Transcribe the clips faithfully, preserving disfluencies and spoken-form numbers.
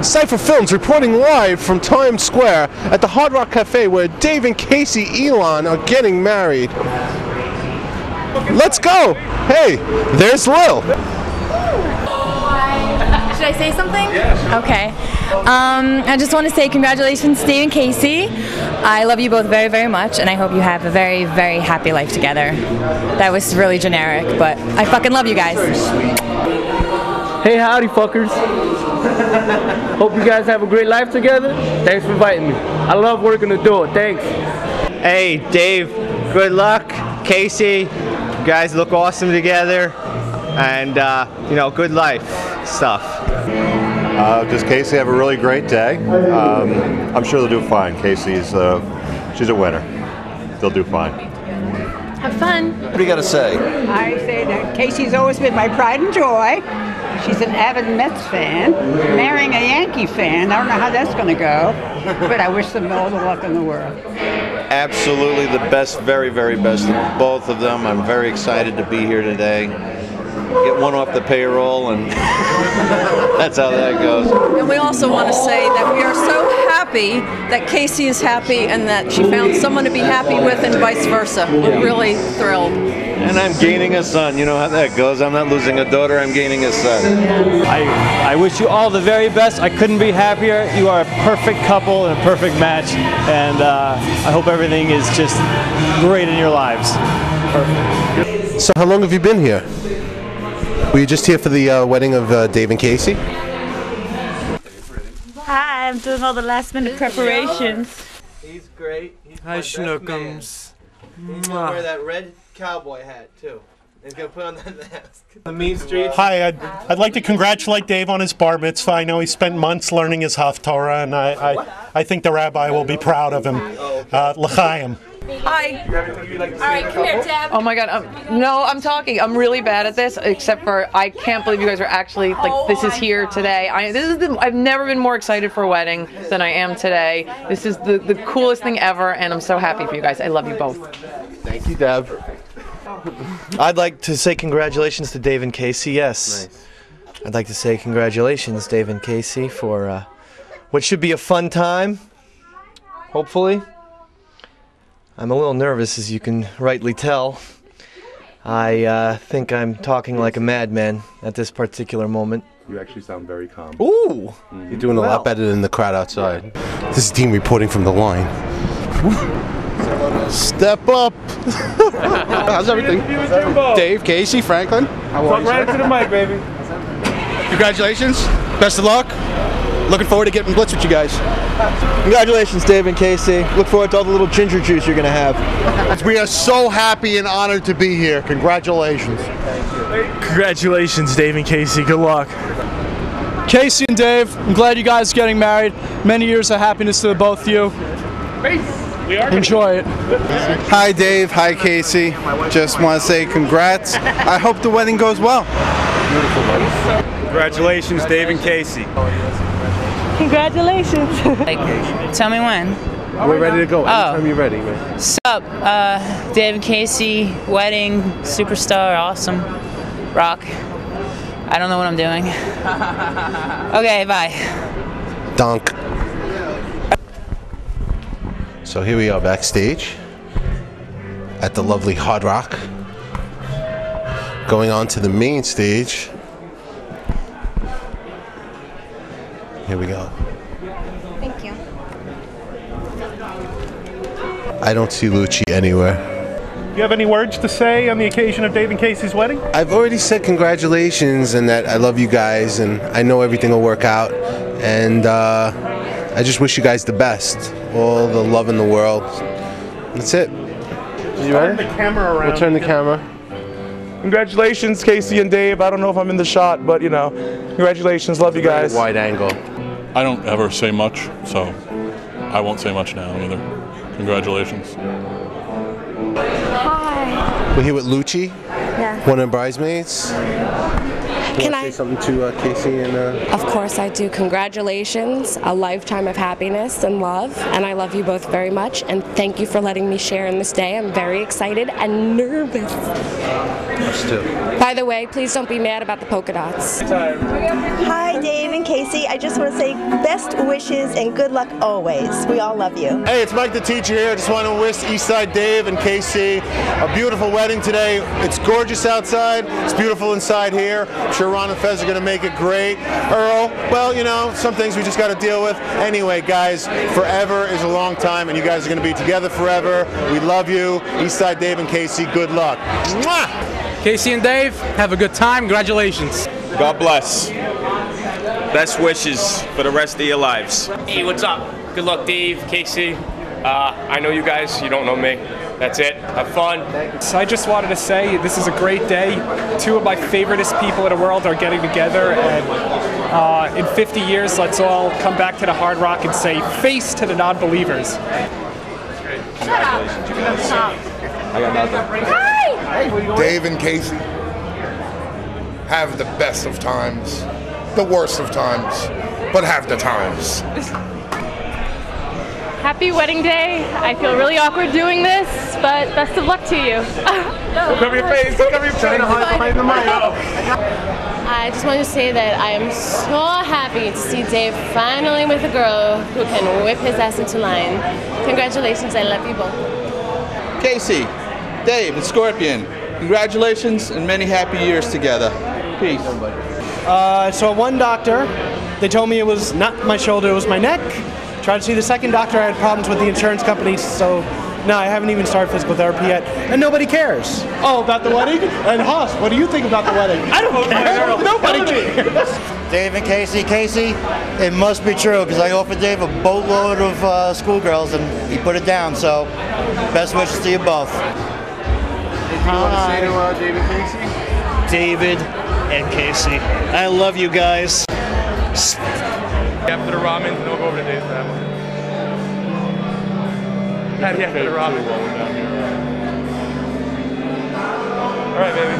CYPHER Films reporting live from Times Square at the Hard Rock Cafe where Dave and Casey Elon are getting married. Let's go! Hey, there's Lil. Should I say something? Yes. Okay. Um, I just want to say congratulations to Dave and Casey. I love you both very, very much, and I hope you have a very, very happy life together. That was really generic, but I fucking love you guys. Hey, howdy, fuckers. Hope you guys have a great life together. Thanks for inviting me. I love working the door. Thanks. Hey, Dave. Good luck. Casey, you guys look awesome together. And, uh, you know, good life stuff. Uh, does Casey have a really great day? Um, I'm sure they'll do fine. Casey's, uh, she's a winner. They'll do fine. Have fun. What do you got to say? I say that Casey's always been my pride and joy. She's an avid Mets fan, marrying a Yankee fan. I don't know how that's going to go, but I wish them all the luck in the world. Absolutely the best, very, very best of both of them. I'm very excited to be here today. Get one off the payroll, and that's how that goes. And we also want to say that we are so happy that Casey is happy and that she found someone to be happy with, and vice versa. We're really thrilled. And I'm gaining a son. You know how that goes. I'm not losing a daughter, I'm gaining a son. I, I wish you all the very best. I couldn't be happier. You are a perfect couple and a perfect match. And uh, I hope everything is just great in your lives. Perfect. So how long have you been here? Were you just here for the uh, wedding of uh, Dave and Casey? Hi, I'm doing all the last minute preparations. He's great. He's Hi, Schnookums. He's gonna wear that red cowboy hat too. He's gonna put on that mask. The mean streets. Hi, I'd, I'd like to congratulate Dave on his bar mitzvah. I know he spent months learning his Haftorah, and I, I, I think the rabbi will be proud of him. Uh, L'chaim. Hi. All right, come here, Deb. Oh my God. Um, no, I'm talking. I'm really bad at this, except for I can't believe you guys are actually like this is here today. I this is the, I've never been more excited for a wedding than I am today. This is the the coolest thing ever, and I'm so happy for you guys. I love you both. Thank you, Deb. I'd like to say congratulations to Dave and Casey. Yes. Nice. I'd like to say congratulations, Dave and Casey, for uh, what should be a fun time. Hopefully. I'm a little nervous, as you can rightly tell. I uh, think I'm talking like a madman at this particular moment. You actually sound very calm. Ooh! Mm-hmm. You're doing a well. lot better than the crowd outside. This is Dean reporting from the line. Step up! How's everything? Dave, Casey, Franklin? How are you? Talk right into the mic, baby. Congratulations. Best of luck. Looking forward to getting blitz with you guys. Congratulations, Dave and Casey. Look forward to all the little ginger juice you're going to have. We are so happy and honored to be here. Congratulations. Congratulations, Dave and Casey. Good luck. Casey and Dave, I'm glad you guys are getting married. Many years of happiness to the both of you. Enjoy it. Hi, Dave. Hi, Casey. Just want to say congrats. I hope the wedding goes well. Congratulations, Dave and Casey. Congratulations. Like, tell me when. We're ready to go. Anytime oh. you're ready, man. Sup, uh, Dave and Casey, wedding, superstar, awesome, rock. I don't know what I'm doing. Okay, bye. Dunk. So here we are backstage at the lovely Hard Rock. Going on to the main stage. Here we go. Thank you. I don't see Lucci anywhere. You have any words to say on the occasion of Dave and Casey's wedding? I've already said congratulations and that I love you guys and I know everything will work out. And uh, I just wish you guys the best. All the love in the world. That's it. You ready? Turn the camera around. We'll turn the camera. Congratulations, Casey and Dave. I don't know if I'm in the shot, but you know, congratulations. Love you guys. Wide angle. I don't ever say much, so I won't say much now either. Congratulations. Hi. We're here with Lucci, Yeah. one of the bridesmaids. You want to say something to uh, Casey and? Uh... Of course I do. Congratulations, a lifetime of happiness and love, and I love you both very much, and thank you for letting me share in this day. I'm very excited and nervous. Us too. By the way, please don't be mad about the polka dots. Hi, Dave and Casey. I just want to say best wishes and good luck always. We all love you. Hey, it's Mike the teacher here. I just want to wish Eastside Dave and Casey a beautiful wedding today. It's gorgeous outside. It's beautiful inside here. I'm sure Ron and Fez are going to make it great. Earl, well, you know, some things we just got to deal with. Anyway, guys, forever is a long time, and you guys are going to be together forever. We love you. Eastside Dave and Casey, good luck. Mwah! Casey and Dave, have a good time. Congratulations. God bless. Best wishes for the rest of your lives. Hey, what's up? Good luck, Dave, Casey. Uh, I know you guys. You don't know me. That's it. Have fun. So I just wanted to say this is a great day. Two of my favoriteest people in the world are getting together, and uh, in fifty years, let's all come back to the Hard Rock and say face to the non-believers. Congratulations, you guys. I got nothing. Hi! Dave and Casey, have the best of times, the worst of times, but have the times. Happy wedding day. I feel really awkward doing this, but best of luck to you. Cover your face, cover your face. Behind the mic. I just wanted to say that I am so happy to see Dave finally with a girl who can whip his ass into line. Congratulations, I love you both. Casey, Dave, and Scorpion, congratulations and many happy years together. Peace. Uh, so one doctor, they told me it was not my shoulder, it was my neck. Tried to see the second doctor, I had problems with the insurance company, so no, I haven't even started physical therapy yet. And nobody cares. Oh, about the wedding? And Haas, what do you think about the wedding? I don't care. Nobody cares. Dave and Casey. Casey, it must be true because I offered Dave a boatload of uh, schoolgirls and he put it down, so best wishes to you both. Anything you want to say to uh, Dave and Casey? David and Casey, I love you guys. After the ramen, then we'll go over to Dave's family. Patty after the ramen. All right, baby.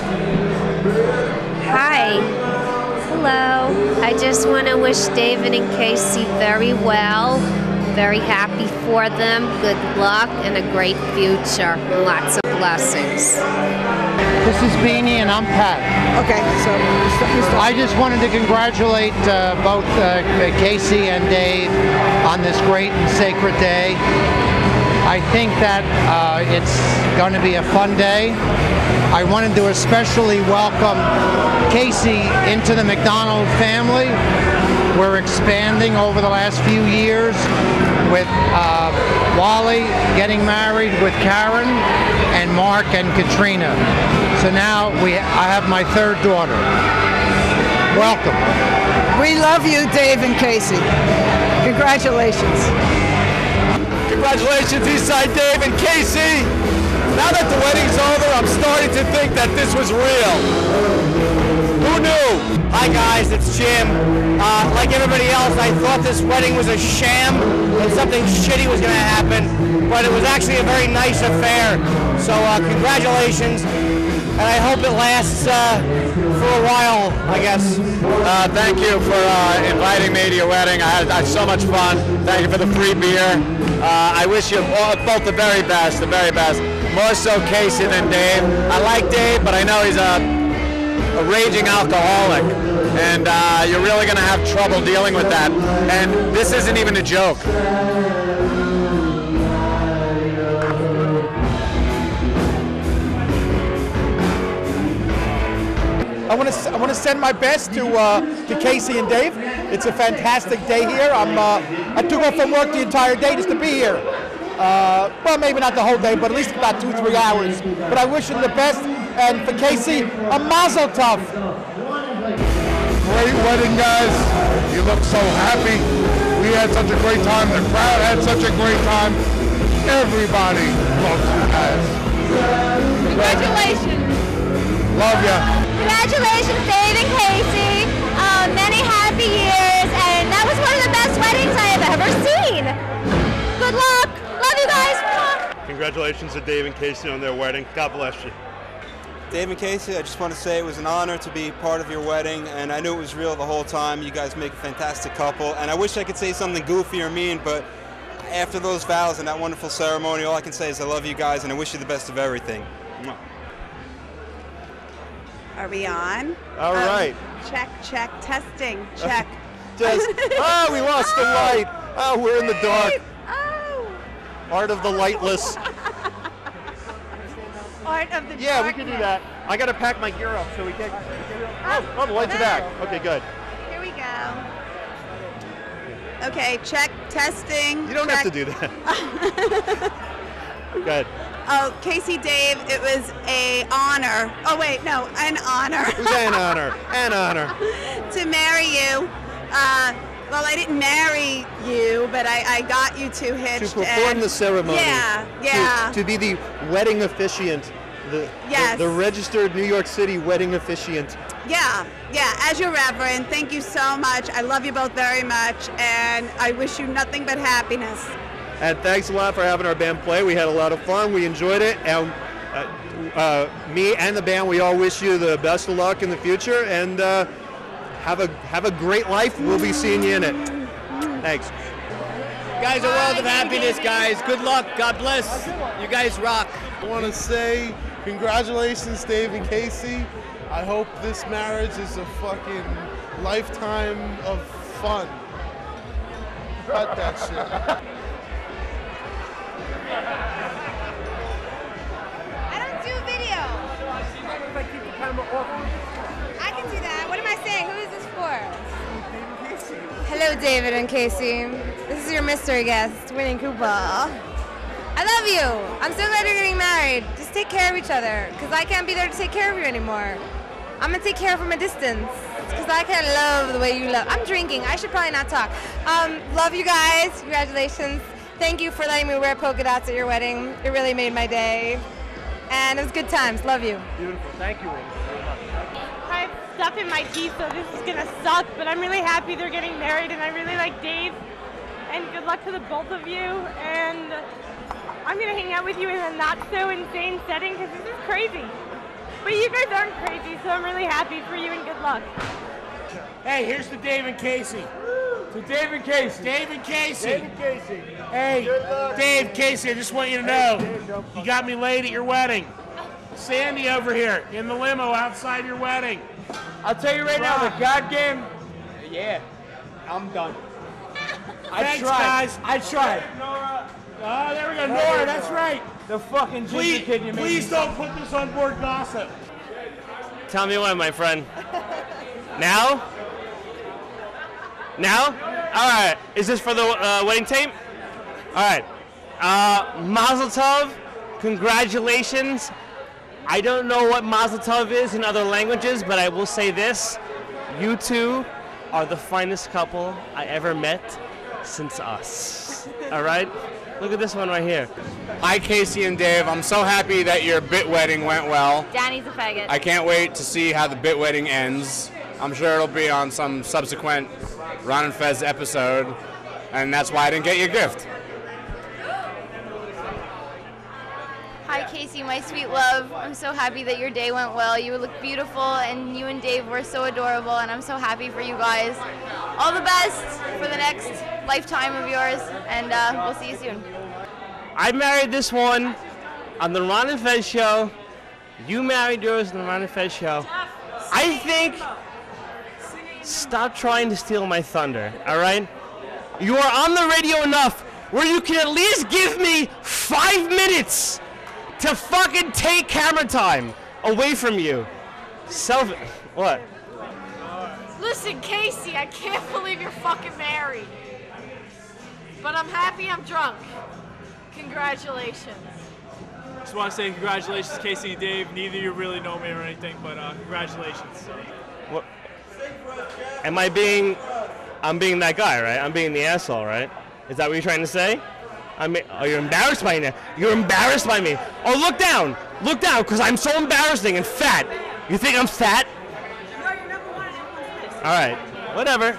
Hi. Hello. I just want to wish David and Casey very well. Very happy for them. Good luck and a great future. Lots of blessings. This is Beanie and I'm Pat. Okay, so I just wanted to congratulate uh, both uh, Casey and Dave on this great and sacred day. I think that uh, it's going to be a fun day. I wanted to especially welcome Casey into the McDonald family. We're expanding over the last few years with uh, Wally getting married with Karen and Mark and Katrina. So now we, I have my third daughter. Welcome. We love you, Dave and Casey. Congratulations. Congratulations, Eastside Dave and Casey. Now that the wedding's over, I'm starting to think that this was real. Who knew? Hi guys, it's Jim. Uh, like everybody else, I thought this wedding was a sham and something shitty was going to happen, but it was actually a very nice affair. So uh, congratulations, and I hope it lasts uh, for a while, I guess. Uh, thank you for uh, inviting me to your wedding. I had, I had so much fun. Thank you for the free beer. Uh, I wish you all, both the very best, the very best. More so Casey than Dave. I like Dave, but I know he's a a raging alcoholic, and uh, you're really going to have trouble dealing with that. And this isn't even a joke. I want to I want to send my best to uh, to Casey and Dave. It's a fantastic day here. I'm uh, I took off from work the entire day just to be here. Uh, well, maybe not the whole day, but at least about two, three hours. But I wish them the best. And for Casey, a mazel tov. Great wedding, guys. You look so happy. We had such a great time. The crowd had such a great time. Everybody loves you guys. Congratulations. Love ya. Congratulations, Dave and Casey. Uh, many happy years, and that was one of the best weddings I have ever seen. Good luck. Love you guys. Congratulations to Dave and Casey on their wedding. God bless you. Dave and Casey, I just want to say it was an honor to be part of your wedding, and I knew it was real the whole time. You guys make a fantastic couple, and I wish I could say something goofy or mean, but after those vows and that wonderful ceremony, all I can say is I love you guys, and I wish you the best of everything. Are we on? All Um, right. Check, check, testing, check. Just, oh, we lost the light. Oh, we're in the dark. Oh. Art of the lightless. Art of the Yeah, we darkness. can do that. I got to pack my gear up so we can. Oh, oh, the lights are back. Okay, good. Here we go. Okay, check, testing. You don't check. have to do that. Good. Oh, Casey, Dave, it was a honor. Oh wait, no, an honor. It was an honor. An honor. To marry you. Uh, well, I didn't marry you, but I, I got you two hitched. To perform and- the ceremony. Yeah, yeah. To, to be the wedding officiant. The, Yes. the, the registered New York City wedding officiant. Yeah, yeah, as your reverend, thank you so much. I love you both very much, and I wish you nothing but happiness. And thanks a lot for having our band play. We had a lot of fun. We enjoyed it. And uh, uh, me and the band, we all wish you the best of luck in the future. And uh, have a have a great life. We'll be seeing you in it. Thanks. Guys, a world of happiness, guys. Good luck. God bless. You guys rock. I want to say congratulations, Dave and Casey. I hope this marriage is a fucking lifetime of fun. Cut that shit. I don't do video. I can do that. What am I saying? Who is this for? Hello, David and Casey. This is your mystery guest, Winnie Cooper. I love you. I'm so glad you're getting married. Just take care of each other, because I can't be there to take care of you anymore. I'm going to take care of from a distance, because I can't love the way you love. I'm drinking. I should probably not talk. Um, love you guys. Congratulations. Thank you for letting me wear polka dots at your wedding. It really made my day. And it was good times. Love you. Beautiful. Thank you, Winnie. I have stuff in my teeth, so this is gonna suck, but I'm really happy they're getting married, and I really like Dave. And good luck to the both of you. And I'm gonna hang out with you in a not so insane setting, because this is crazy. But you guys aren't crazy, so I'm really happy for you, and good luck. Hey, here's to Dave and Casey. To Dave and Casey. Dave and Casey. Dave and Casey. Hey, Dave, Casey, I just want you to know, you got me laid at your wedding. Sandy over here in the limo outside your wedding. I'll tell you right now, the goddamn. Yeah, I'm done. I Thanks, tried. guys. I tried. Oh, there we go, Nora. That's right. The fucking ginger Please, kid you made please me- don't put this on board gossip. Tell me when, my friend. Now? Now? All right. Is this for the uh, wedding tape? All right. Uh, Mazel Tov. Congratulations. I don't know what Mazel Tov is in other languages, but I will say this. You two are the finest couple I ever met since us. All right? Look at this one right here. Hi, Casey and Dave. I'm so happy that your bit wedding went well. Danny's a faggot. I can't wait to see how the bit wedding ends. I'm sure it'll be on some subsequent Ron and Fez episode, and that's why I didn't get your gift. Hi, Casey, my sweet love. I'm so happy that your day went well. You look beautiful, and you and Dave were so adorable, and I'm so happy for you guys. All the best for the next lifetime of yours, and uh, we'll see you soon. I married this one on the Ron and Fez show. You married yours on the Ron and Fez show. I think, stop trying to steal my thunder, all right? You are on the radio enough where you can at least give me five minutes to fucking take camera time away from you. Self, what? Listen, Casey, I can't believe you're fucking married. But I'm happy I'm drunk. Congratulations. Just want to say congratulations, Casey and Dave. Neither of you really know me or anything, but uh, congratulations. What? Am I being, I'm being that guy, right? I'm being the asshole, right? Is that what you're trying to say? I mean, oh, you're embarrassed by me. You're embarrassed by me. Oh, look down. Look down, because I'm so embarrassing and fat. You think I'm fat? All right, whatever.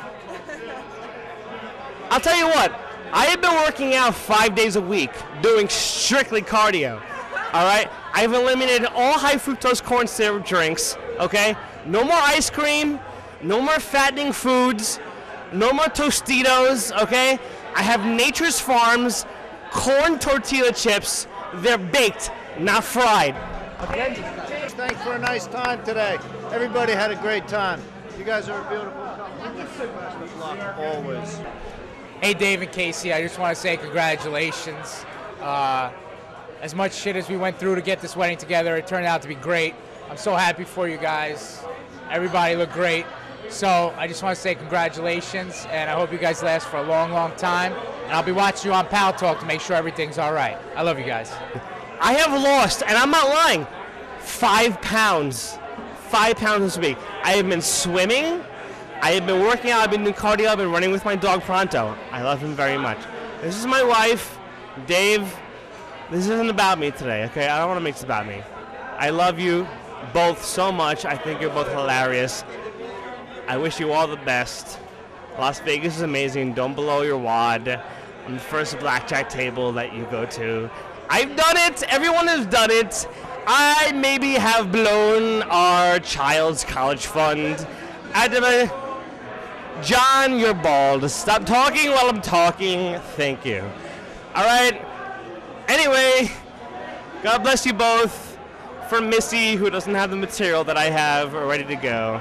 I'll tell you what. I have been working out five days a week, doing strictly cardio. All right? I've eliminated all high fructose corn syrup drinks, okay? No more ice cream, no more fattening foods, no more Tostitos, okay? I have Nature's Farms corn tortilla chips. They're baked, not fried. Okay. Thanks for a nice time today. Everybody had a great time. You guys are a beautiful couple. Best of luck, always. Hey, Dave and Casey, I just want to say congratulations. Uh, as much shit as we went through to get this wedding together, it turned out to be great. I'm so happy for you guys. Everybody looked great. So I just want to say congratulations, and I hope you guys last for a long, long time. And I'll be watching you on Pal Talk to make sure everything's all right. I love you guys. I have lost, and I'm not lying, five pounds. Five pounds this week. I have been swimming. I have been working out. I've been doing cardio. I've been running with my dog Pronto. I love him very much. This is my wife, Dave. This isn't about me today, okay? I don't want to make this about me. I love you both so much. I think you're both hilarious. I wish you all the best. Las Vegas is amazing. Don't blow your wad on the first blackjack table that you go to. I've done it. Everyone has done it. I maybe have blown our child's college fund. I did a, John, you're bald. Stop talking while I'm talking. Thank you. All right. Anyway, God bless you both. For Missy, who doesn't have the material that I have ready to go.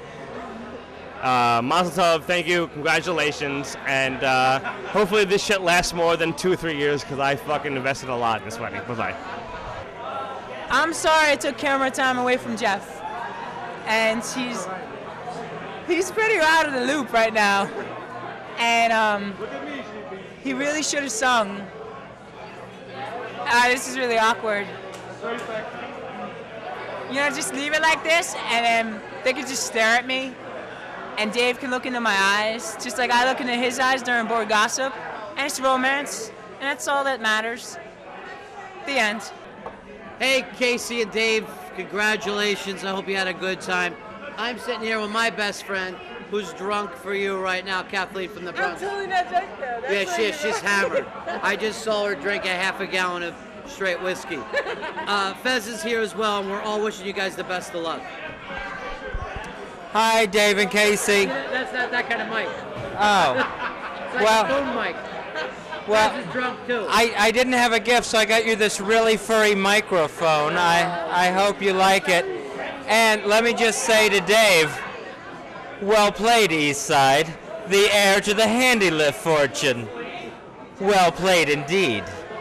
Uh, Mazel Tov, thank you, congratulations, and uh, hopefully this shit lasts more than two or three years because I fucking invested a lot in this wedding. Bye-bye. I'm sorry I took camera time away from Jeff, and he's he's pretty out of the loop right now, and um, he really should have sung. Uh, this is really awkward. You know, just leave it like this, and then they could just stare at me. And Dave can look into my eyes, just like I look into his eyes during board gossip. And it's romance, and that's all that matters. The end. Hey, Casey and Dave, congratulations. I hope you had a good time. I'm sitting here with my best friend, who's drunk for you right now, Kathleen from the Bronx. I'm totally not drunk, though. That's Yeah, she is. She's hammered. I just saw her drink a half a gallon of straight whiskey. Uh, Fez is here as well, and we're all wishing you guys the best of luck. Hi, Dave and Casey. That's not that kind of mic. Oh. It's like well, a phone mic. well, Fez is drunk too. I, I didn't have a gift, so I got you this really furry microphone. I, I hope you like it. And let me just say to Dave, well played, Eastside, the heir to the handy lift fortune. Well played indeed.